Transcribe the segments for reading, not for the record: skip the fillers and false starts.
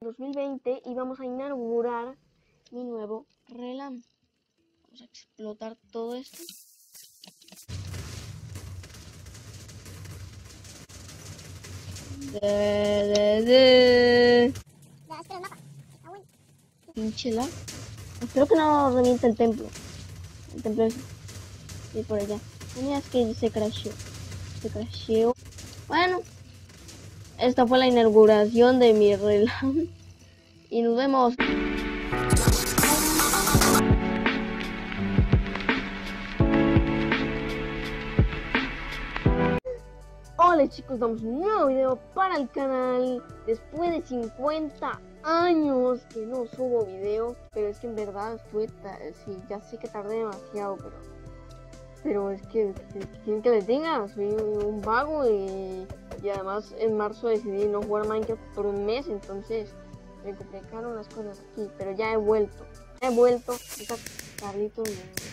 2020 y vamos a inaugurar mi nuevo relam. Vamos a explotar todo esto. Pinchela. Espero que no reviente el templo. El templo es por allá. Mira, es que se crasheó. Bueno, esta fue la inauguración de mi relam. Y nos vemos. Hola chicos, damos un nuevo video para el canal. Después de 50 años que no subo video. Pero es que en verdad sí, ya sé que tardé demasiado, pero es que quieren que les diga, soy un vago y además en marzo decidí no jugar Minecraft por un mes, entonces me complicaron las cosas aquí, pero ya he vuelto, Carlitos.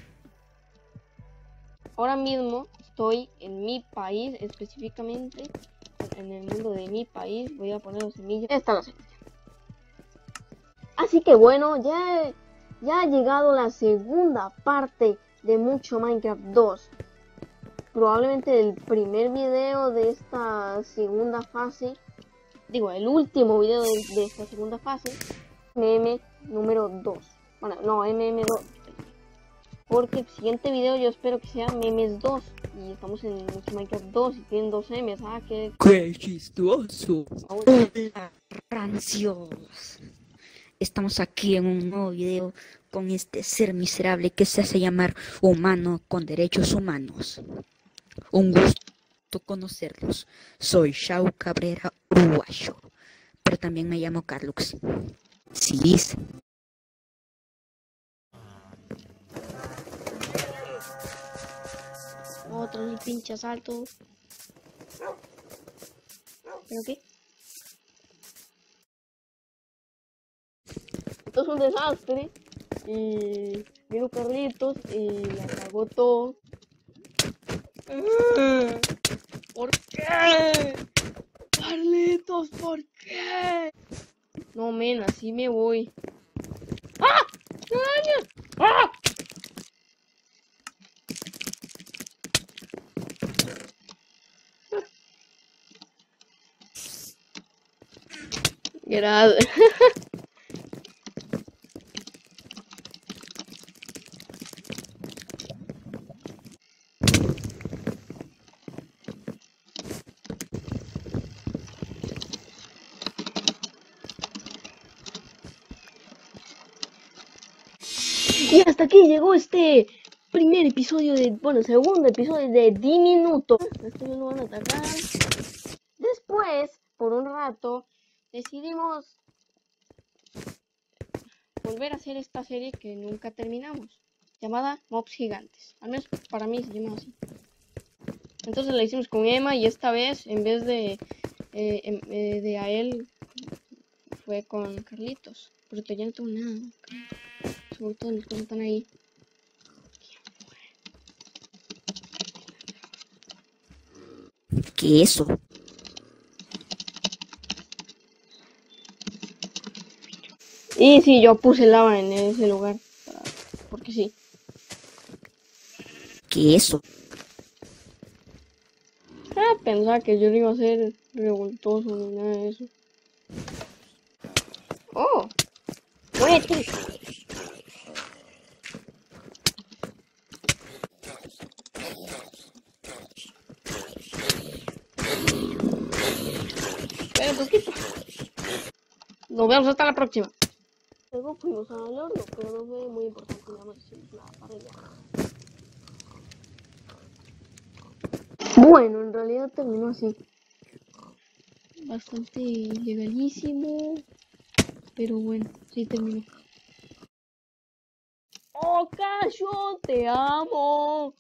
Ahora mismo estoy en mi país, específicamente en el mundo de mi país. Voy a poner las semillas. Esta es la semilla. Así que bueno, ya ha llegado la segunda parte de Mucho Minecraft 2. Probablemente el primer video de esta segunda fase, digo, el último video de esta segunda fase, MM número 2. Bueno, no, MM2. Porque el siguiente video yo espero que sea memes 2. Y estamos en Minecraft 2 y tienen 2 M's. Ah, qué chistoso. Rancios. Estamos aquí en un nuevo video con este ser miserable que se hace llamar humano con derechos humanos. Un gusto conocerlos. Soy Shao Cabrera Uruguayo, pero también me llamo Carlux. Sí. Otro pinche asalto. ¿Pero qué? Esto es un desastre. Y vino Carlitos y la cagó todo. ¿Por qué? Carlitos, ¿por qué? No, men, así me voy. ¡Ah! ¡Ah! Gracias. Y hasta aquí llegó este primer episodio segundo episodio de Diminuto. Estos no van a atacar. Después, por un rato, decidimos volver a hacer esta serie que nunca terminamos, llamada Mobs Gigantes. Al menos para mí se llama así. Entonces la hicimos con Emma y esta vez, en vez de a él, fue con Carlitos. Pero ya no tengo nada. Sobre todo mis cosas están ahí. ¿Qué es eso? Y sí, yo puse lava en ese lugar. Porque sí. ¿Qué es eso? Pensaba que yo no iba a ser revoltoso ni nada de eso. ¡Oh! ¡Muérete! Espera un poquito. Nos vemos hasta la próxima. Luego fuimos al horno, pero no fue muy importante. Nada más hicimos la parrilla. Bueno, en realidad terminó así. Bastante ilegalísimo. Pero bueno, sí terminó. ¡Oh, Cayo! ¡Te amo!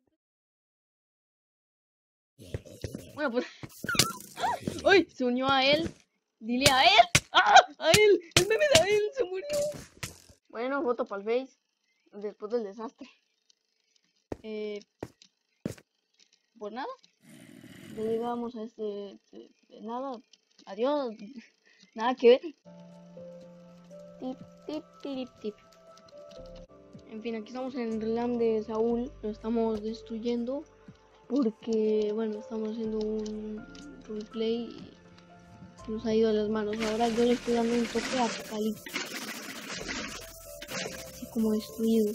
Bueno, pues... ¡Uy! Se unió a él. Dile a él. ¡Ah! ¡A él! ¡El meme de él se murió! Bueno, voto para el Face. Después del desastre. Pues nada. Ya llegamos a nada. Adiós. Nada que ver. Tip, tip, tip, tip. En fin, aquí estamos en el relam de Saúl. Lo estamos destruyendo porque, bueno, estamos haciendo un roleplay y se nos ha ido de las manos. Ahora yo le estoy dando un toque apocalíptico, así como destruido.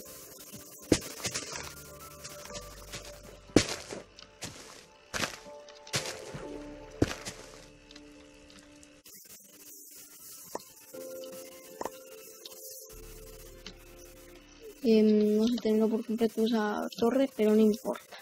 No se terminó por completo esa torre, pero no importa.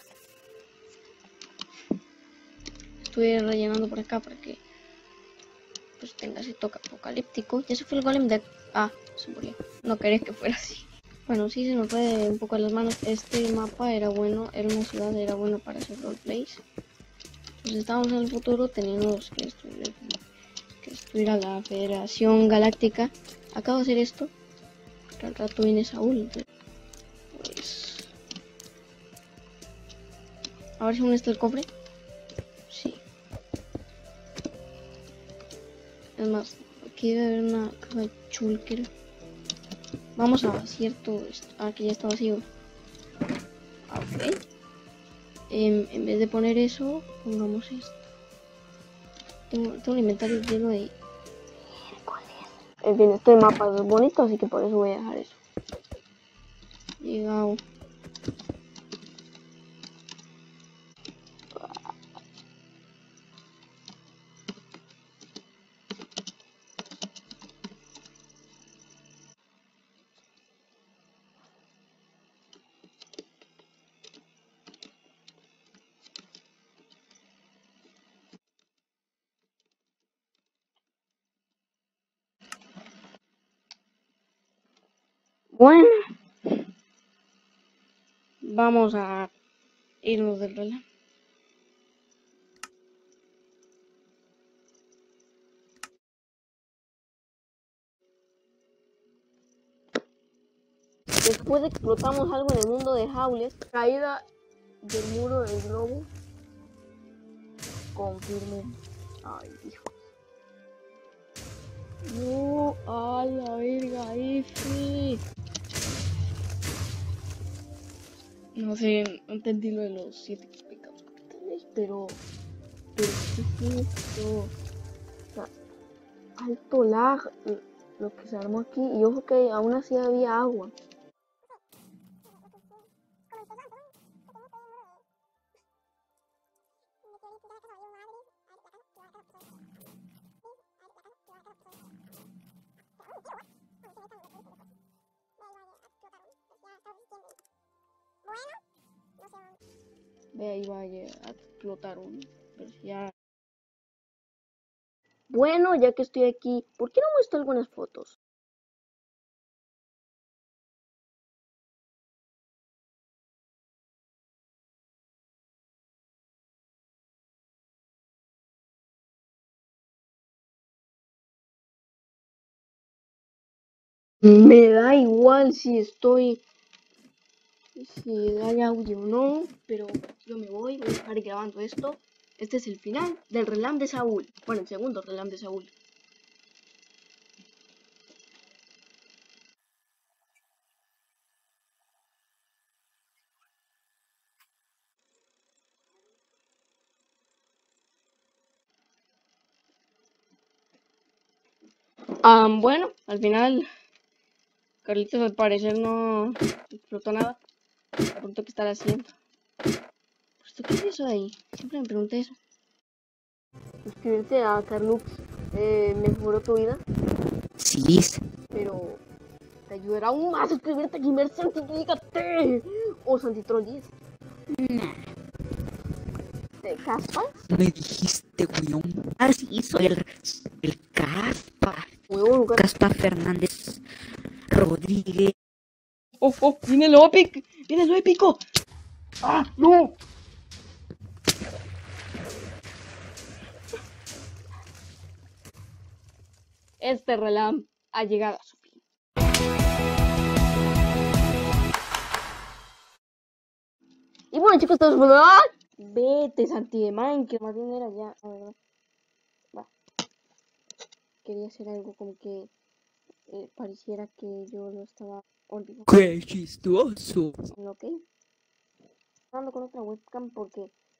Estoy rellenando por acá para que pues tenga ese toque apocalíptico. Ya se fue el golem de... Ah, se murió. No quería que fuera así. Bueno, sí se nos fue un poco a las manos. Este mapa era bueno, era una ciudad, era bueno para hacer roleplays. Pues estamos en el futuro, tenemos que destruir a la Federación Galáctica. Acabo de hacer esto, porque al rato viene Saúl. Pues... A ver si aún está el cofre. Sí. Es más, aquí debe haber una caja de chulker. Vamos a vaciar todo esto. Ah, que ya está vacío. Ok. En vez de poner eso, pongamos esto. Tengo un inventario lleno de... En fin, este mapa es bonito, así que por eso voy a dejar eso. Llegado. Bueno, vamos a irnos del reloj. Después explotamos algo en el mundo de Howlet. Caída del muro del globo. Confirme. Ay, hijo. No, a la verga, F. No sé, no entendí lo de los 7 pecados capitales, pero ¿qué es esto? O sea, alto lag, lo que se armó aquí, y ojo que aún así había agua. Ve ahí vaya a explotar uno, pero ya. Bueno, ya que estoy aquí, ¿por qué no muestro algunas fotos? Me da igual si hay audio o no, pero yo me voy a dejar grabando esto. Este es el final del relam de Saúl. Bueno, el segundo relam de Saúl. Bueno, al final Carlitos al parecer no explotó nada. Me pregunto qué estará haciendo. ¿Esto qué es eso de ahí? Siempre me pregunté eso. Suscribirte a Carlux mejoró tu vida, Sí, pero te ayudará aún más a suscribirte a Gamer Santi, o Santitrol 10. nah, ¿De Caspa? me dijiste, weón. Ah, sí, soy el Caspa. Huevo, Lucas. Caspa Fernández Rodríguez. ¡Oh! ¡Viene lo épico! ¡Viene lo épico! ¡Ah, no! Este relam ha llegado a su fin. Y bueno, chicos, todos... ¡Ah! Vete, Santi de Minecraft, más bien era ya, la verdad. Va. Quería hacer algo como que pareciera que yo lo estaba olvidando. ¡Qué chistoso! ¿Ok? Hablando con otra webcam porque